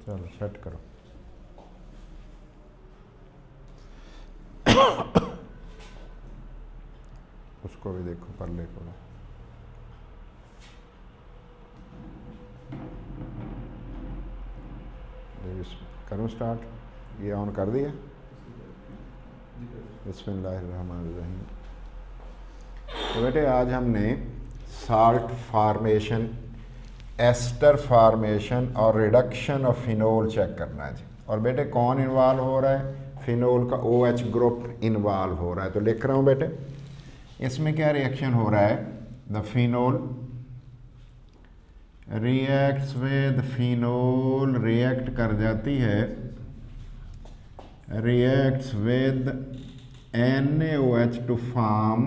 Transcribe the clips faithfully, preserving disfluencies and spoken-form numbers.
चलो सेट करो। उसको भी देखो पल्ले को। करूँ स्टार्ट? ये ऑन कर दिया। बिस्मिल्लाहिर्रहमानिर्रहीम। तो बेटे आज हमने साल्ट फार्मेशन, एस्टर फार्मेशन और रिडक्शन ऑफ फिनोल चेक करना है जी। और बेटे कौन इन्वॉल्व हो रहा है? फिनोल का ओ एच ग्रुप इन्वॉल्व हो रहा है। तो लिख रहा हूँ बेटे, इसमें क्या रिएक्शन हो रहा है? The phenol reacts with phenol, react कर जाती है, reacts with N A O H to form,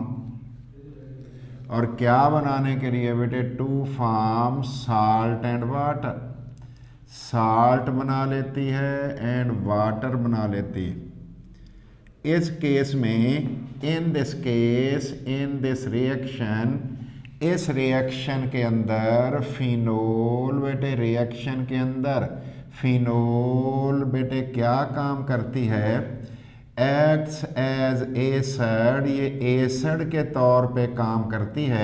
और क्या बनाने के लिए बेटे? To form salt and water. साल्ट बना लेती है एंड वाटर बना लेती है। इस केस में, in this case, in this reaction, इस रिएक्शन के अंदर फिनोल बेटे, रिएक्शन के अंदर फिनोल बेटे क्या काम करती है? एक्ट्स एज एसिड, ये एसिड के तौर पे काम करती है।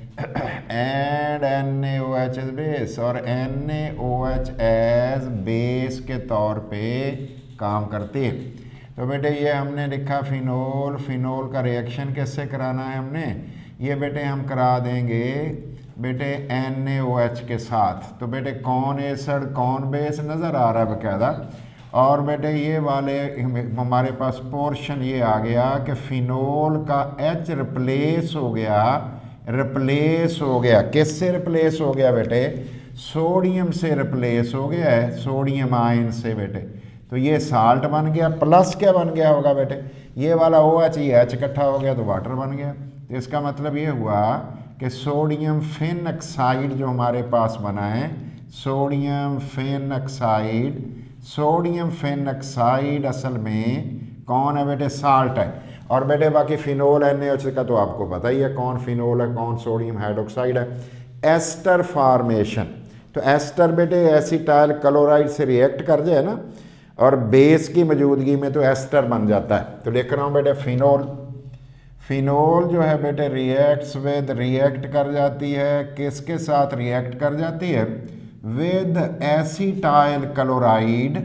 And N A O H as base, और N A O H as base के तौर पे काम करती है। तो बेटे ये हमने लिखा फिनोल। फिनोल का रिएक्शन कैसे कराना है हमने? ये बेटे हम करा देंगे बेटे एन ए ओ एच के साथ। तो बेटे कौन एसिड कौन बेस नज़र आ रहा है बकायदा। और बेटे ये वाले हमारे पास पोर्शन ये आ गया कि फिनोल का H रिप्लेस हो गया, रिप्लेस हो गया किससे रिप्लेस हो गया बेटे? सोडियम से रिप्लेस हो गया है, सोडियम आयन से बेटे। तो ये साल्ट बन गया, प्लस क्या बन गया होगा बेटे? ये वाला OH, ये H इकट्ठा हो गया तो वाटर बन गया। तो इसका मतलब ये हुआ कि सोडियम फिनऑक्साइड जो हमारे पास बना है, सोडियम फिनऑक्साइड, सोडियम फिनऑक्साइड असल में कौन है बेटे? साल्ट है। और बेटे बाकी phenol N A O H का तो आपको पता ही है कौन फिनोल है, कौन सोडियम हाइड्रोक्साइड है। एस्टर फार्मेशन, तो एस्टर बेटे एसिटाइल क्लोराइड से रिएक्ट कर जाए ना, और बेस की मौजूदगी में तो एस्टर बन जाता है। तो लिख रहा हूँ बेटे फिनोल। फिनोल जो है बेटे रिएक्ट्स विद, रिएक्ट कर जाती है, किसके साथ रिएक्ट कर जाती है? With acetyl chloride,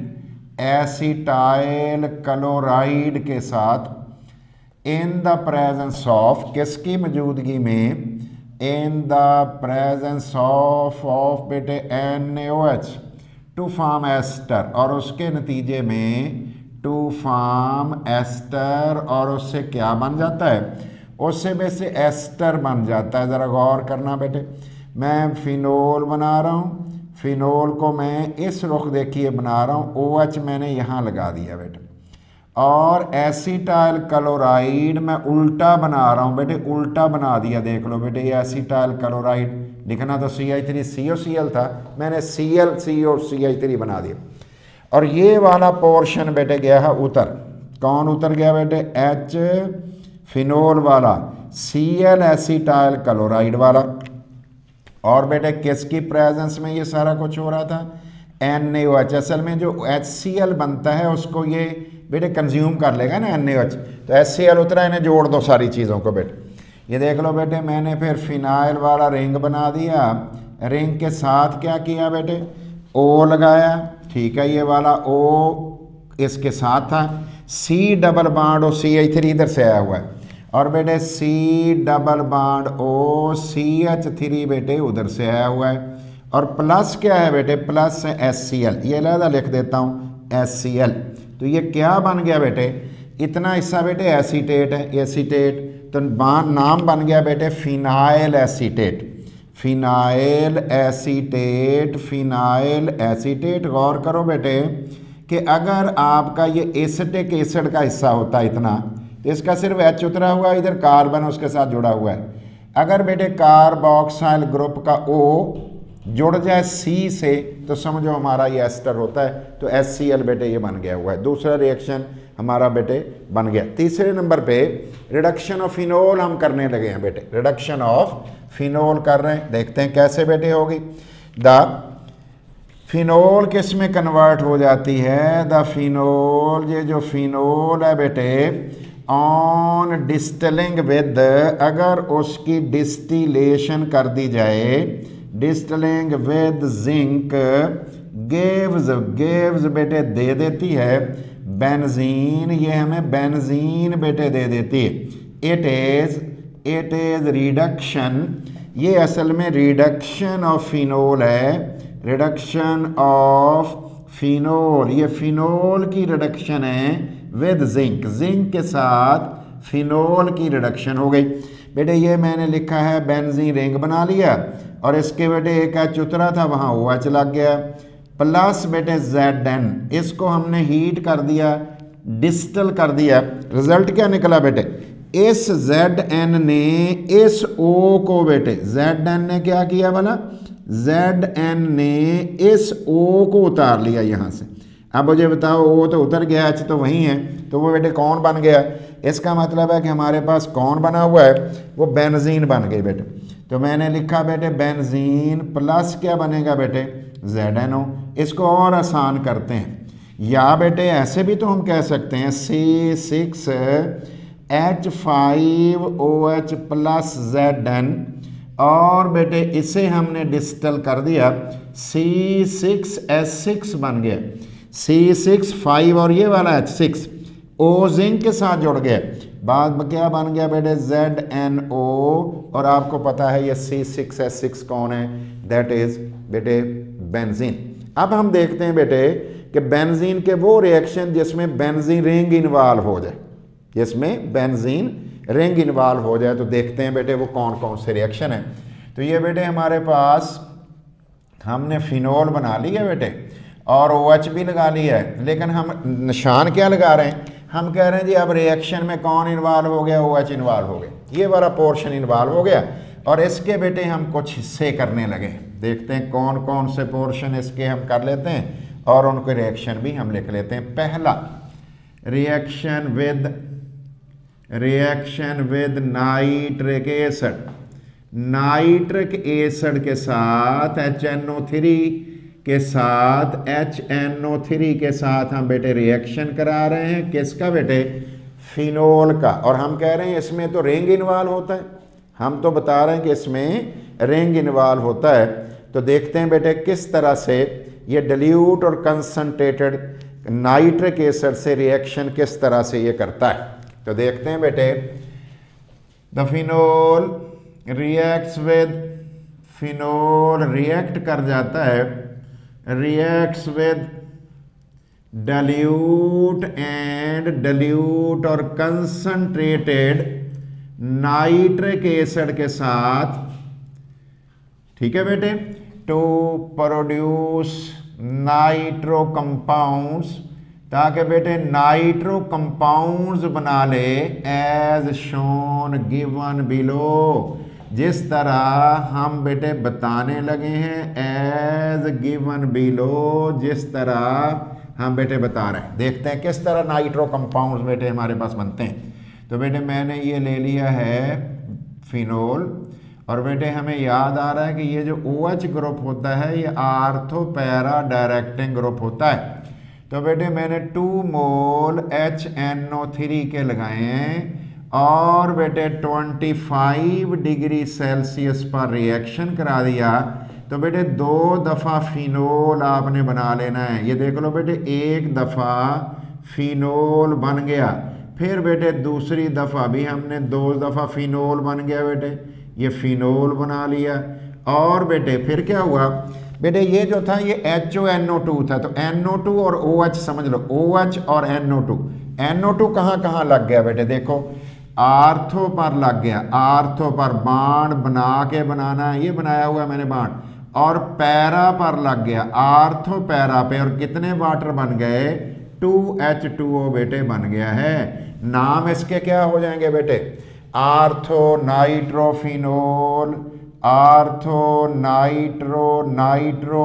acetyl chloride के साथ, इन द प्रेजेंस ऑफ, किसकी मौजूदगी में? In the presence of of बेटे N A O H to form ester, और उसके नतीजे में टू फॉर्म एस्टर, और उससे क्या बन जाता है? उससे वैसे एस्टर बन जाता है। ज़रा गौर करना बेटे, मैं फिनोल बना रहा हूँ, फिनोल को मैं इस रुख देखिए बना रहा हूँ, ओ एच मैंने यहाँ लगा दिया बेटे, और एसिटाइल क्लोराइड मैं उल्टा बना रहा हूँ बेटे, उल्टा बना दिया। देख लो बेटे ये एसिटाइल क्लोराइड, लिखना तो सी I three C O C L था, मैंने C L C O C I three बना दिया। और ये वाला पोर्शन बेटे गया है उतर, कौन उतर गया बेटे? एच फिनोल वाला, सी एल एसिटाइल क्लोराइड वाला। और बेटे किसकी प्रेजेंस में ये सारा कुछ हो रहा था? N A O H. असल में जो एच सी एल बनता है उसको ये बेटे कंज्यूम कर लेगा ना एन ए ओ एच, तो एच सी एल उतरा, इन्हें जोड़ दो सारी चीज़ों को बेटे। ये देख लो बेटे मैंने फिर फिनाइल वाला रिंग बना दिया, रिंग के साथ क्या किया बेटे? ओ लगाया, ठीक है, ये वाला ओ इसके साथ था, सी डबल बाड ओ सी एच थ्री इधर से आया हुआ है, और बेटे सी डबल बाड ओ सी एच थ्री बेटे उधर से आया हुआ है, और प्लस क्या है बेटे? प्लस एस सी एल, ये लहदा लिख देता हूँ एस सी एल। तो ये क्या बन गया बेटे? इतना हिस्सा बेटे एसीटेट है, एसीटेट, तो नाम बन गया बेटे phenyl acetate, phenyl acetate, phenyl acetate. गौर करो बेटे कि अगर आपका ये एसिटिक एसिड का हिस्सा होता है इतना, तो इसका सिर्फ एच उतरा हुआ, इधर कार्बन उसके साथ जुड़ा हुआ है। अगर बेटे कार्बोक्साइल ग्रुप का ओ जुड़ जाए सी से, तो समझो हमारा ये एस्टर होता है। तो एस सी एल बेटे ये बन गया हुआ है। दूसरा रिएक्शन हमारा बेटे बन गया। तीसरे नंबर पे रिडक्शन ऑफ फिनोल हम करने लगे हैं बेटे, रिडक्शन ऑफ फिनोल कर रहे हैं, देखते हैं कैसे बेटे होगी। द फिनोल किस में कन्वर्ट हो जाती है? द फिनोल, ये जो फिनोल है बेटे, ऑन डिस्टिलिंग विद, अगर उसकी डिस्टिलेशन कर दी जाए, distilling with zinc, gives, gives बेटे दे देती है बेंजीन, ये हमें बेंजीन बेटे दे देती है। It is it is reduction, ये असल में रिडक्शन ऑफ फिनोल है, रिडक्शन ऑफ फिनोल, ये फिनोल की रिडक्शन है विद जिंक, जिंक के साथ फिनोल की रिडक्शन हो गई। बेटे ये मैंने लिखा है बेंजीन रिंग बना लिया और इसके बेटे एक एच उतरा था, वहाँ ओ एच लग गया, प्लस बेटे जेड एन, इसको हमने हीट कर दिया, डिस्टिल कर दिया, रिजल्ट क्या निकला बेटे? इस जेड एन ने इस ओ को बेटे, जेड एन ने क्या किया बोला? जेड एन ने इस ओ को उतार लिया यहाँ से। अब मुझे बताओ, ओ तो उतर गया, एच तो वही है, तो वो बेटे कौन बन गया? इसका मतलब है कि हमारे पास कौन बना हुआ है? वो बेंजीन बन गई बेटे। तो मैंने लिखा बेटे बेंजीन प्लस क्या बनेगा बेटे? Z N O. इसको और आसान करते हैं, या बेटे ऐसे भी तो हम कह सकते हैं C six H five O H plus Z N, और बेटे इसे हमने डिस्टिल कर दिया, सी सिक्स एच सिक्स बन गया, सी सिक्स फाइव और ये वाला एच सिक्स ओ जिंक के साथ जुड़ गया, बाद में क्या बन गया बेटे? जेड एन ओ, और आपको पता है ये सी सिक्स एच सिक्स कौन है? दैट इज बेटे बेंजीन। अब हम देखते हैं बेटे कि बेंजीन के वो रिएक्शन जिसमें बेंजीन रिंग इन्वॉल्व हो जाए, जिसमें बेंजीन रिंग इन्वॉल्व हो जाए, तो देखते हैं बेटे वो कौन कौन से रिएक्शन है। तो ये बेटे हमारे पास हमने फिनोल बना लिया बेटे और ओ एच भी लगा लिया है, लेकिन हम निशान क्या लगा रहे हैं? हम कह रहे हैं जी अब रिएक्शन में कौन इन्वॉल्व हो गया? ओ एच इन्वॉल्व हो गया, ये वाला पोर्शन इन्वॉल्व हो गया, और इसके बेटे हम कुछ हिस्से करने लगे। देखते हैं कौन कौन से पोर्शन इसके हम कर लेते हैं और उनके रिएक्शन भी हम लिख लेते हैं। पहला reaction with reaction with nitric acid, nitric acid के साथ एच एन ओ थ्री के साथ एच एन ओ थ्री के साथ हम बेटे रिएक्शन करा रहे हैं, किसका बेटे? फिनोल का। और हम कह रहे हैं इसमें तो रिंग इन्वॉल्व होता है, हम तो बता रहे हैं कि इसमें रिंग इन्वॉल्व होता है। तो देखते हैं बेटे किस तरह से ये डिल्यूट और कंसंट्रेटेड नाइट्रिक एसिड से रिएक्शन किस तरह से ये करता है। तो देखते हैं बेटे, the phenol reacts with, phenol react कर जाता है, reacts with dilute and dilute और कंसंट्रेटेड नाइट्रिक एसिड के साथ, ठीक है बेटे, टू प्रोड्यूस नाइट्रो कंपाउंड्स, ताकि बेटे नाइट्रो कंपाउंड्स बना ले, एज शोन गिवन बिलो, जिस तरह हम बेटे बताने लगे हैं, एज गिवन बिलो, जिस तरह हम बेटे बता रहे हैं। देखते हैं किस तरह नाइट्रो कंपाउंड्स बेटे हमारे पास बनते हैं। तो बेटे मैंने ये ले लिया है फिनोल, और बेटे हमें याद आ रहा है कि ये जो OH ग्रुप होता है ये आर्थो पैरा डायरेक्टिंग ग्रुप होता है। तो बेटे मैंने two mole H N O three के लगाए हैं और बेटे पच्चीस डिग्री सेल्सियस पर रिएक्शन करा दिया। तो बेटे दो दफ़ा फिनोल आपने बना लेना है। ये देख लो बेटे, एक दफ़ा फिनोल बन गया, फिर बेटे दूसरी दफ़ा भी हमने दो दफ़ा फिनोल बन गया बेटे, ये फिनोल बना लिया। और बेटे फिर क्या हुआ बेटे, ये जो था ये H O N O two था, तो एन ओ टू और ओ एच समझ लो, ओ एच और N O two. N O two कहाँ कहाँ लग गया बेटे, देखो आर्थो पर लग गया, आर्थो पर बाण बना के बनाना है, ये बनाया हुआ है मैंने बाण, और पैरा पर लग गया, आर्थो पैरा पे, और कितने वाटर बन गए, टू एच टू ओ बेटे बन गया है। नाम इसके क्या हो जाएंगे बेटे, ortho nitrophenol, ortho nitro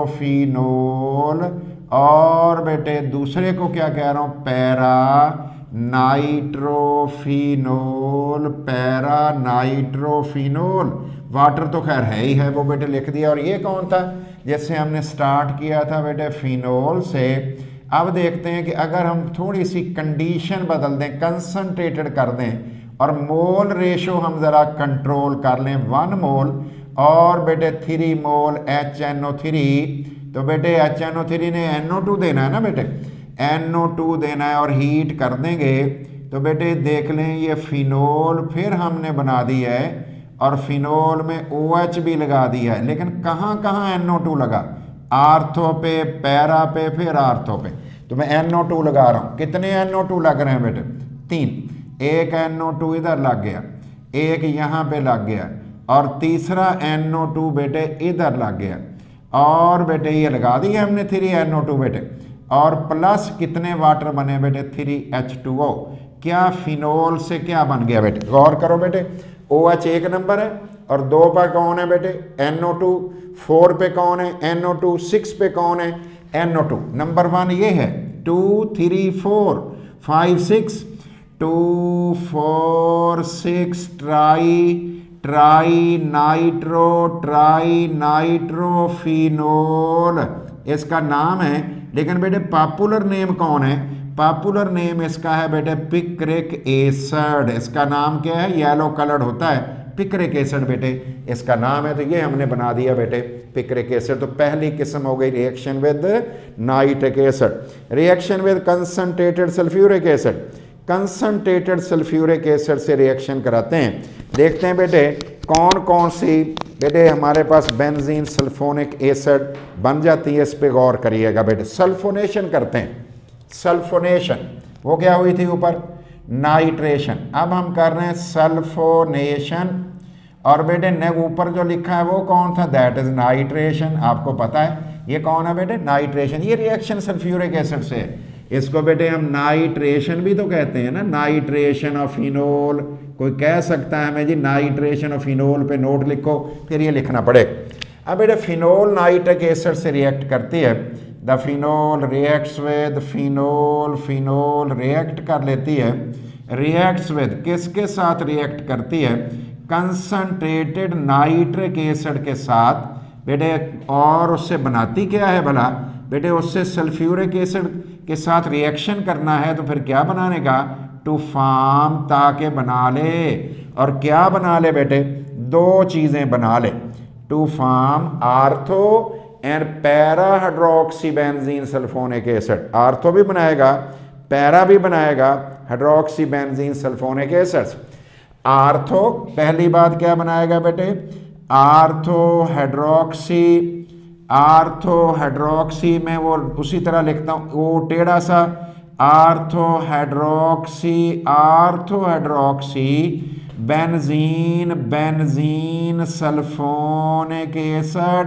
nitrophenol, और बेटे दूसरे को क्या कह रहा हूं, para nitrophenol, para nitrophenol. Water तो खैर है ही है, वो बेटे लिख दिया। और ये कौन था जिससे हमने स्टार्ट किया था बेटे? फिनोल से। अब देखते हैं कि अगर हम थोड़ी सी कंडीशन बदल दें, कंसनट्रेटेड कर दें और मोल रेशो हम ज़रा कंट्रोल कर लें, वन मोल और बेटे three mole H N O three, तो बेटे एच एन ओ थ्री ने एन ओ टू देना है ना बेटे, एन ओ टू देना है और हीट कर देंगे तो बेटे देख लें ये फिनोल फिर हमने बना दी है और फिनोल में ओ एच भी लगा दिया है। लेकिन कहाँ कहाँ एन ओ टू लगा? आर्थो पे, पैरा पे, फिर आर्थो पे। तो मैं एन ओ टू लगा रहा हूँ। कितने एन ओ टू लग रहे हैं बेटे? तीन। एक एन ओ टू इधर लग गया, एक यहाँ पे लग गया और तीसरा एन ओ टू बेटे इधर लग गया। और बेटे ये लगा दिया हमने थ्री एन ओ टू बेटे, और प्लस कितने वाटर बने बेटे? Three H two O. क्या फिनोल से क्या बन गया बेटे? गौर करो बेटे, ओ एच एक नंबर है और दो पर कौन है बेटे? N O to. फोर पे कौन है? N O to. सिक्स पे कौन है? N O two. Number one ये है, two three four five six, two four six tri tri nitro tri nitrophenol इसका नाम है। लेकिन बेटे पॉपुलर नेम कौन है? पॉपुलर नेम इसका है बेटे पिक्रिक एसिड। इसका नाम क्या है? येलो कलर्ड होता है, पिक्रिक एसिड बेटे इसका नाम है। तो ये हमने बना दिया बेटे पिक्रिक एसिड। तो पहली किस्म हो गई reaction with nitric acid. Reaction with concentrated sulphuric acid. Concentrated sulphuric acid से रिएक्शन कराते हैं। देखते हैं बेटे कौन कौन सी बेटे हमारे पास बेंजीन सल्फोनिक एसिड बन जाती है, इस पे गौर करिएगा बेटे। सल्फोनेशन करते हैं, सल्फोनेशन वो क्या हुई थी ऊपर? नाइट्रेशन। अब हम कर रहे हैं सल्फोनेशन और बेटे ने ऊपर जो लिखा है वो कौन था? That is nitration. आपको पता है ये कौन है बेटे? नाइट्रेशन। ये रिएक्शन सल्फ्यूरिक एसिड से है। इसको बेटे हम नाइट्रेशन भी तो कहते हैं ना, नाइट्रेशन ऑफ फिनोल। कोई कह सकता है हमें जी नाइट्रेशन ऑफ फिनोल पे नोट लिखो, फिर ये लिखना पड़ेगा। अब बेटे फिनोल नाइट्रिक एसिड से रिएक्ट करती है। The phenol reacts with phenol, phenol react कर लेती है। रिएक्ट्स विद किसके साथ रिएक्ट करती है? कंसंट्रेटेड नाइट्रिक एसिड के साथ बेटे। और उससे बनाती क्या है भला बेटे? उससे सल्फ्यूरिक एसिड के साथ रिएक्शन करना है तो फिर क्या बनाने का? टू फॉर्म, ताकि बना ले। और क्या बना ले बेटे? दो चीज़ें बना ले। To form ortho and para hydroxy benzene sulphonic acid. Ortho भी बनाएगा, पैरा भी बनाएगा, hydroxy benzene sulphonic acid. Ortho पहली बात क्या बनाएगा बेटे? Ortho hydroxy. आर्थो हाइड्रोक्सी में वो उसी तरह लिखता हूँ, वो टेढ़ा सा ortho hydroxy, ortho hydroxy benzene, benzene sulphonic acid,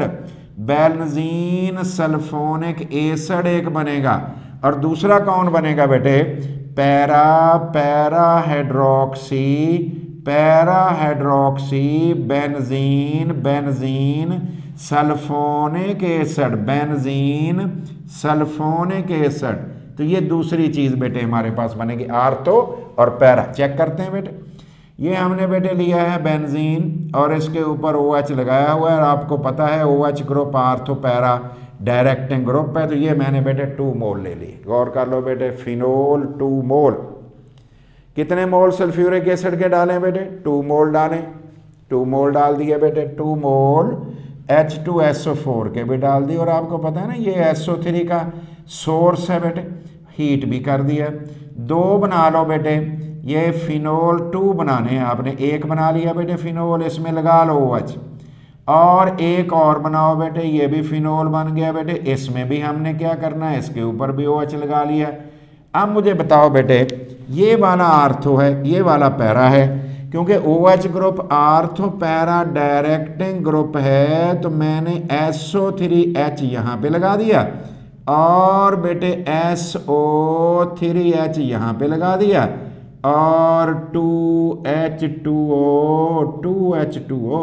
benzene sulphonic acid एक बनेगा। और दूसरा कौन बनेगा बेटे? Para, para hydroxy, para hydroxy benzene, benzene sulphonic acid, benzene sulphonic acid. तो ये दूसरी चीज़ बेटे हमारे पास बनेगी, आर्थो और पैरा। चेक करते हैं बेटे। ये हमने बेटे लिया है बेंजीन और इसके ऊपर ओ एच लगाया हुआ है और आपको पता है O H group ortho para directing group है। तो ये मैंने बेटे टू मोल ले ली। गौर कर लो बेटे, फिनोल टू मोल। कितने मोल सल्फ्यूरिक एसिड के डालें बेटे? टू मोल डालें। टू मोल डाल दिए बेटे। Two mole H two S O four के भी डाल दिए। और आपको पता है ना ये एस ओ थ्री का सोर्स है बेटे, हीट भी कर दिया। दो बना लो बेटे, ये फिनोल टू बनाने हैं आपने। एक बना लिया बेटे फिनोल, इसमें लगा लो ओ एच। और एक और बनाओ बेटे, ये भी फिनोल बन गया बेटे। इसमें भी हमने क्या करना है? इसके ऊपर भी ओ एच लगा लिया। अब मुझे बताओ बेटे, ये वाला आर्थो है, ये वाला पैरा है। क्योंकि O H group ortho para directing group है तो मैंने एस ओ थ्री एच यहाँ पे लगा दिया और बेटे एस ओ थ्री एच यहाँ पे लगा दिया और two H two O, two H two O.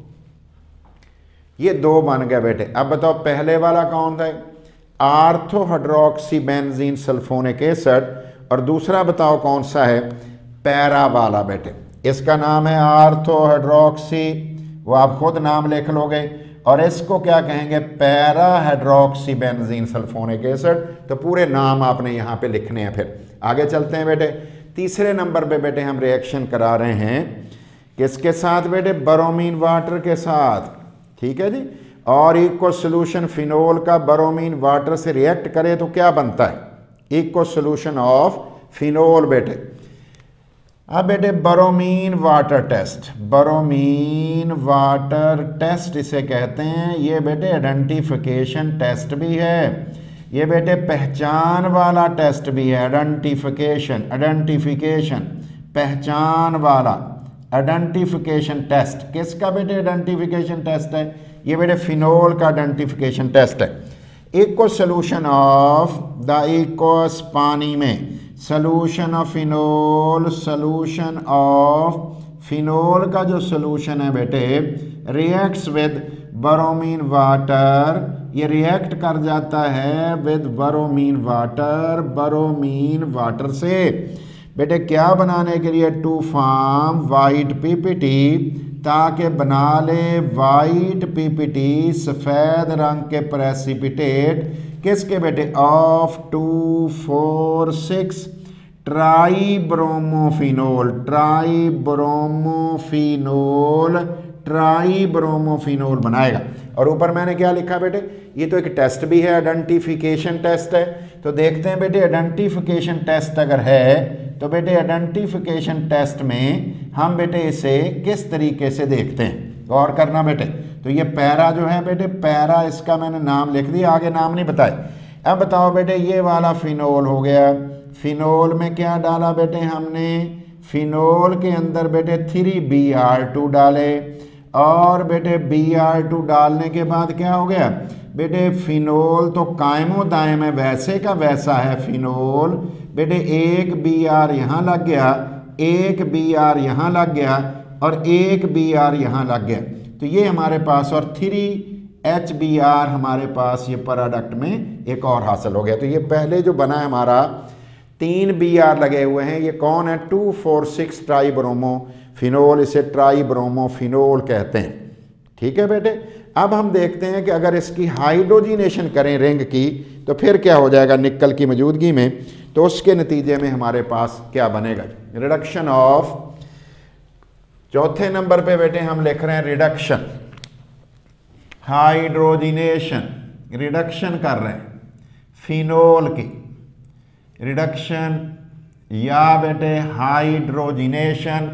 ये दो बन गए बेटे। अब बताओ पहले वाला कौन था? Ortho hydroxy benzene sulphonic acid और दूसरा बताओ कौन सा है, पैरा वाला बेटे, इसका नाम है आर्थो हाइड्रोक्सी, वो आप खुद नाम लिख लोगे, और इसको क्या कहेंगे, para hydroxy benzene sulphonic acid. तो पूरे नाम आपने यहाँ पे लिखने हैं। फिर आगे चलते हैं बेटे, तीसरे नंबर पे बेटे हम रिएक्शन करा रहे हैं किसके साथ बेटे, बरोमीन वाटर के साथ, ठीक है जी। और इक्वल सोल्यूशन फिनोल का बरोमीन वाटर से रिएक्ट करे तो क्या बनता है, इक्वल सोल्यूशन ऑफ फिनोल बेटे। अब बेटे bromine water test, bromine water test इसे कहते हैं। ये बेटे आइडेंटिफिकेशन टेस्ट भी है, ये बेटे पहचान वाला टेस्ट भी है, आइडेंटिफिकेशन, आइडेंटिफिकेशन पहचान वाला, आइडेंटिफिकेशन टेस्ट। किसका बेटे आइडेंटिफिकेशन टेस्ट है, ये बेटे फिनोल का आइडेंटिफिकेशन टेस्ट है। Equal solution of the aqueous पानी में, solution of phenol, solution of phenol का जो सोल्यूशन है बेटे रिएक्ट्स विद बरोमीन वाटर, ये रिएक्ट कर जाता है with bromine water, bromine water से बेटे क्या बनाने के लिए, टू फॉर्म वाइट पीपीटी, ताकि बना ले वाइट पीपीटी, सफ़ेद रंग के प्रेसिपिटेट, किसके बेटे, of two four six tri bromophenol, tri bromophenol, tri bromophenol बनाएगा। और ऊपर मैंने क्या लिखा बेटे, ये तो एक टेस्ट भी है, आइडेंटिफिकेशन टेस्ट है। तो देखते हैं बेटे आइडेंटिफिकेशन टेस्ट अगर है तो बेटे आइडेंटिफिकेशन टेस्ट में हम बेटे इसे किस तरीके से देखते हैं, गौर करना बेटे। तो ये पैरा जो है बेटे, पैरा इसका मैंने नाम लिख दिया, आगे नाम नहीं बताए। अब बताओ बेटे ये वाला फिनोल हो गया, फिनोल में क्या डाला बेटे हमने, फिनोल के अंदर बेटे थ्री बी आर टू डाले, और बेटे बी आर टू डालने के बाद क्या हो गया बेटे, फिनोल तो कायमो दायम है, वैसे का वैसा है फिनोल बेटे, एक बी आर यहाँ लग गया, एक बी आर यहाँ लग गया, और एक बी आर यहाँ लग गया। तो ये हमारे पास, और थ्री एच बी आर हमारे पास ये प्रोडक्ट में एक और हासिल हो गया। तो ये पहले जो बना है हमारा तीन बी आर लगे हुए हैं, ये कौन है, two four six tri bromo phenol, इसे ट्राई ब्रोमो फिनोल कहते हैं, ठीक है बेटे। अब हम देखते हैं कि अगर इसकी हाइड्रोजिनेशन करें रिंग की तो फिर क्या हो जाएगा निकल की मौजूदगी में, तो उसके नतीजे में हमारे पास क्या बनेगा, रिडक्शन ऑफ, चौथे नंबर पे बेटे हम लिख रहे हैं रिडक्शन, हाइड्रोजिनेशन, रिडक्शन कर रहे हैं फिनोल की, रिडक्शन या बेटे hydrogenation,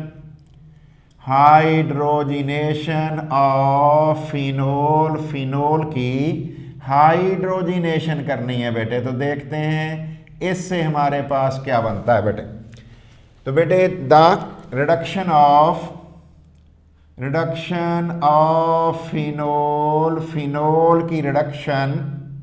hydrogenation of phenol, phenol की हाइड्रोजिनेशन करनी है बेटे। तो देखते हैं इससे हमारे पास क्या बनता है बेटे। तो बेटे the reduction of, reduction of phenol, phenol की रिडक्शन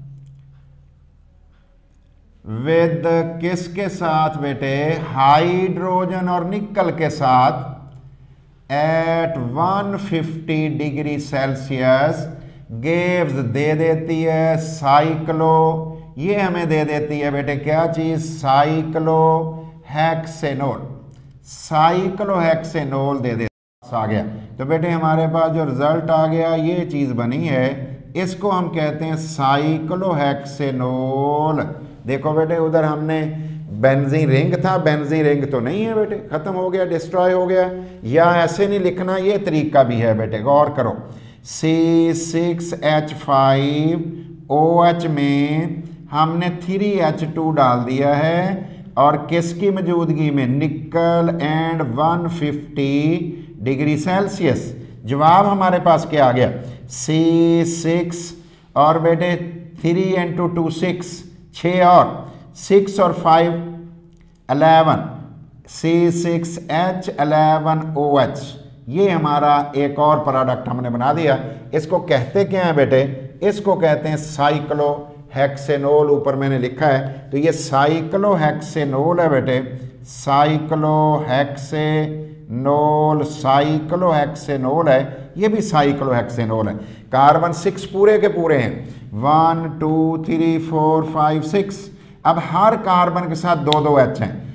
विद किसके साथ बेटे, हाइड्रोजन और निकल के साथ, at one fifty degree Celsius gives दे देती है साइक्लो, ये हमें दे देती है बेटे क्या चीज, साइक्लो हेक्सेनोल, साइक्लो हेक्सेनोल दे देती आ गया। तो बेटे हमारे पास जो रिजल्ट आ गया ये चीज बनी है, इसको हम कहते हैं साइक्लो हेक्सेनोल। देखो बेटे उधर हमने बेंजीन रिंग था, बेंजीन रिंग तो नहीं है बेटे, खत्म हो गया, डिस्ट्रॉय हो गया। या ऐसे नहीं लिखना, ये तरीका भी है बेटे, गौर करो। C six H five O H में हमने थ्री एच टू डाल दिया है, और किसकी मौजूदगी में, nickel and one fifty degree Celsius. जवाब हमारे पास क्या आ गया, सी सिक्स और बेटे थ्री इंटू टू सिक्स, छः और सिक्स और five eleven, C six H eleven O H, ये हमारा एक और प्रोडक्ट हमने बना दिया। इसको कहते क्या है बेटे, इसको कहते हैं साइक्लो हेक्सेनोल, ऊपर मैंने लिखा है। तो ये साइक्लो हेक्सेनोल है बेटे, साइक्लो हेक्सेनोल, साइक्लो हेक्सेनोल है, ये भी साइक्लो हेक्सेनोल है। कार्बन सिक्स पूरे के पूरे हैं, one two three four five six. अब हर कार्बन के साथ दो दो एच हैं,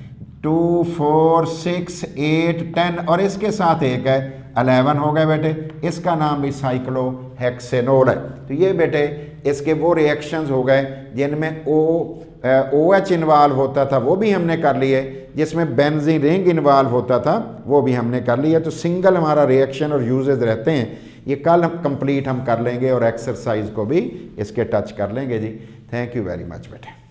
two four six eight ten और इसके साथ एक है अलेवन हो गए बेटे, इसका नाम भी साइक्लोहेक्सेनोल है। तो ये बेटे इसके वो रिएक्शंस हो गए जिनमें ओ ओ एच इन्वॉल्व होता था, वो भी हमने कर लिए, जिसमें बेंजीन रिंग इन्वॉल्व होता था वो भी हमने कर लिया। तो सिंगल हमारा रिएक्शन और यूजेस रहते हैं, ये कल हम कंप्लीट हम कर लेंगे और एक्सरसाइज को भी इसके टच कर लेंगे जी। थैंक यू वेरी मच बेटे।